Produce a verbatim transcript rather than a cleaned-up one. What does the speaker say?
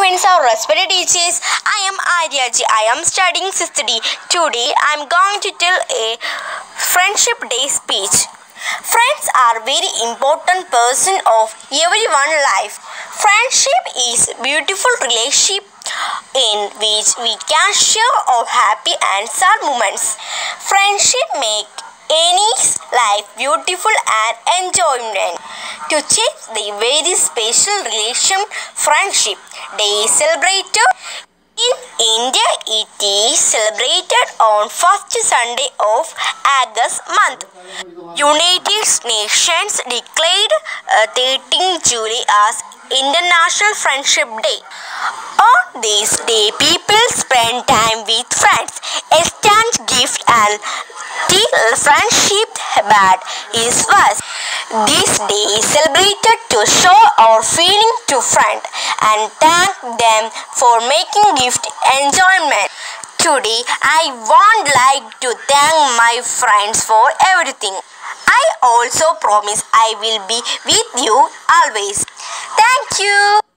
friends, our respected teachers. I am Aryaji. I am studying sixth D. Today I am going to tell a Friendship Day speech. Friends are very important person of everyone's life. Friendship is beautiful relationship in which we can share our happy and sad moments. Friendship make any life beautiful and enjoyment. To check the very special relation friendship day celebrated in India, it is celebrated on first Sunday of August month. United Nations declared uh, thirteenth July as International Friendship Day. On this day, people spend time with friends, exchange gifts and till friendship bond is worse. This day is celebrated to show our feeling to friends and thank them for making gift enjoyment. Today, I would like to thank my friends for everything. I also promise I will be with you always. Thank you.